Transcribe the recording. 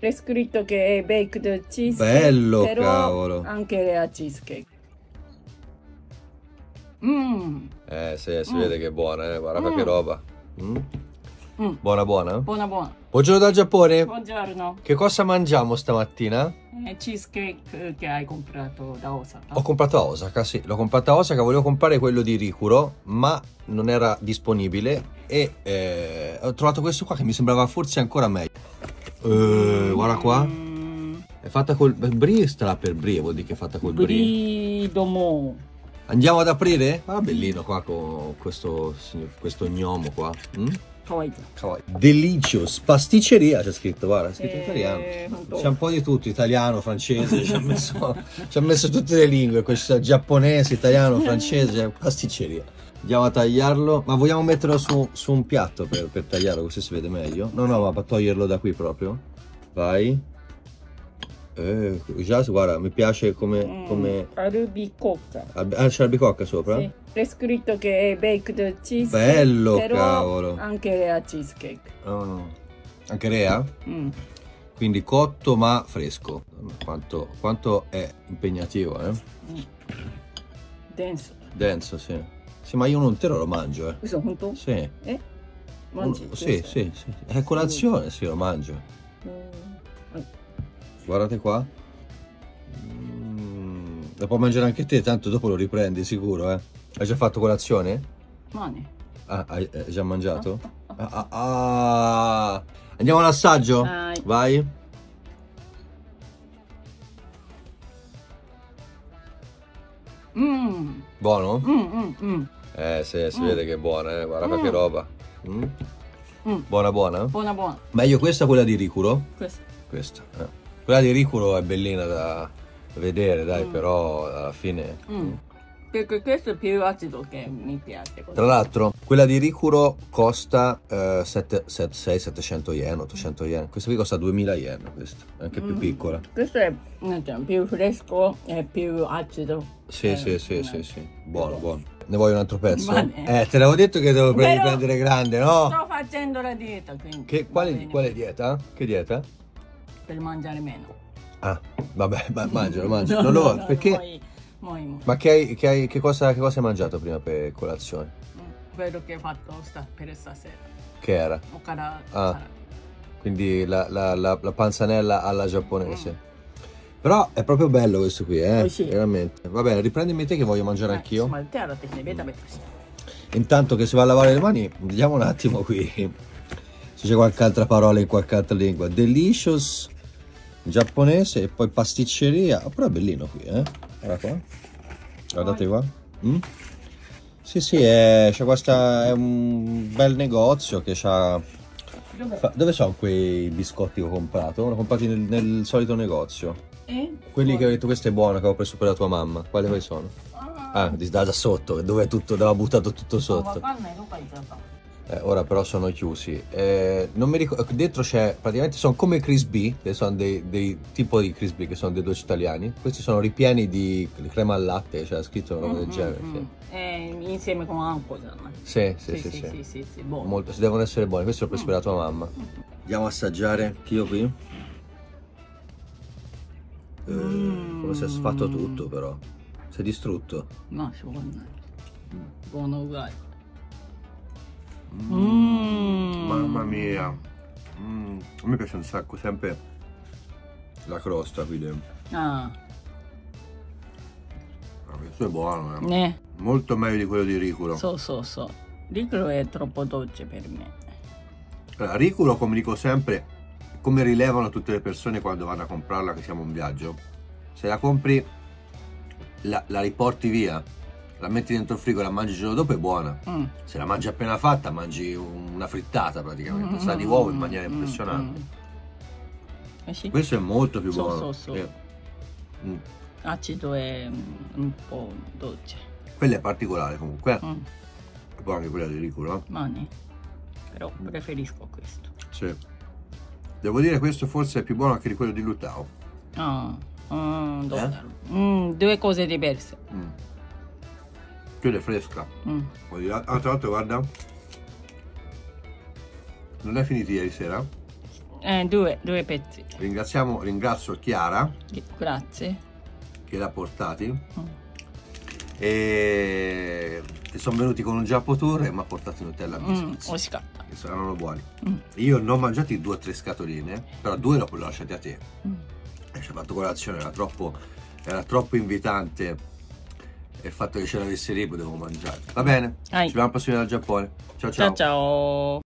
C'è scritto che è baked cheesecake. Bello, però cavolo. anche a cheesecake. Sì, si vede che è buona, guarda che roba. Buona, buona? Buona, buona. Buongiorno dal Giappone. Buongiorno. Che cosa mangiamo stamattina? Cheesecake che hai comprato da Osaka. Ho comprato a Osaka, sì, l'ho comprato a Osaka, volevo comprare quello di Rikuro, ma non era disponibile e ho trovato questo qua che mi sembrava forse ancora meglio. Guarda qua. È fatta col brie, starà per brie, vuol dire che è fatta col brie. Domo. Andiamo ad aprire? Ah, bellino qua con questo gnomo qua. Kawaii. Delicious pasticceria, c'è scritto, guarda, è scritto in italiano. C'è un po' di tutto, italiano, francese, ci ha messo tutte le lingue, questo giapponese, italiano, francese, pasticceria. Andiamo a tagliarlo, ma vogliamo metterlo su un piatto per tagliarlo, così si vede meglio? No, ma per toglierlo da qui proprio. Vai. Già, guarda, mi piace come... Albicocca. c'è l'albicocca sopra? Sì. C'è scritto che è baked cheesecake. Bello, però cavolo. anche a cheesecake. Anche Rea? Quindi cotto ma fresco. Quanto è impegnativo, eh? Denso, sì. Sì, ma io uno intero lo mangio, Questo punto? Sì. Mangi? Sì. È colazione, sì, lo mangio. Guardate qua. Lo puoi mangiare anche te, tanto dopo lo riprendi sicuro, eh. Hai già fatto colazione? Mani. Hai già mangiato? Andiamo all'assaggio? Vai. Buono? Sì, si vede che è buona, guarda che roba. Buona? Buona. Meglio questa o quella di Rikuro? Questa. Quella di Rikuro è bellina da vedere, dai, però alla fine... Perché questo è più acido che mi piace. Tra l'altro, quella di Rikuro costa 700 yen, 800 yen. Questa qui costa 2000 yen, questa, è anche più piccola. Questo è più fresco e più acido. Sì. Buono. Ne vuoi un altro pezzo? Te l'avevo detto che devo prendere grande, no? Sto facendo la dieta, quindi. Quale dieta? Che dieta? Per mangiare meno. Vabbè, mangialo. No, perché? Ma che cosa hai mangiato prima per colazione? Quello che ho fatto per stasera. Che era? Okara. Quindi la panzanella alla giapponese. Però è proprio bello questo qui, veramente. Va bene, riprendimi te che voglio mangiare anch'io. Intanto che si va a lavare le mani, vediamo un attimo qui se c'è qualche altra parola in qualche altra lingua. Delicious giapponese e poi pasticceria. Però è bellino qui, Guarda qua. Guardate qua. Sì, c'è questa, è un bel negozio che c'ha... Dove sono quei biscotti che ho comprato? L'ho comprati nel solito negozio. Quelli che ho detto questo è buono, che ho preso per la tua mamma. Quali sono? Da sotto, dove è tutto, dove ho buttato tutto sotto. Ora però sono chiusi. Non mi ricordo, dentro c'è, praticamente sono come Crispy, che sono dei tipo di Crispy che sono dei dolci italiani. Questi sono ripieni di crema al latte, c'è scritto una roba del genere. Insieme con qualcosa. Sì. Buono. Devono essere buoni, questo l'ho preso per la tua mamma. Andiamo a assaggiare anch'io qui. Come si è sfatto tutto però. Si è distrutto. No, buono uguale. Mamma mia. A me piace un sacco sempre la crosta qui dentro. Questo è buono, molto meglio di quello di Rikuro. So. Rikuro è troppo dolce per me. Allora, Rikuro, come dico sempre, come rilevano tutte le persone quando vanno a comprarla, che siamo in viaggio, se la compri la riporti via, la metti dentro il frigo e la mangi il giorno dopo, è buona. Se la mangi appena fatta, mangi una frittata praticamente. Sa di uovo in maniera impressionante. Questo è molto più buono. Acido e un po' dolce. Quella è particolare comunque. E poi anche quella di Rikuro. Però preferisco questo. Sì. Devo dire questo forse è più buono anche di quello di Lutao. Due cose diverse. Quella è fresca. Tra l'altro guarda, non è finita ieri sera. Due pezzi. Ringrazio Chiara Grazie. che l'ha portati. E sono venuti con un Giappo Tour e mi ha portato Nutella biscuits, che saranno buoni. Io ne ho mangiati 2 o 3 scatoline, però 2 dopo le ho lasciate a te. E ci ho fatto colazione, era troppo invitante, e il fatto che ce l'avessi lì potevo mangiare. Va bene, ci vediamo al prossimo video dal Giappone. Ciao ciao. Ciao ciao.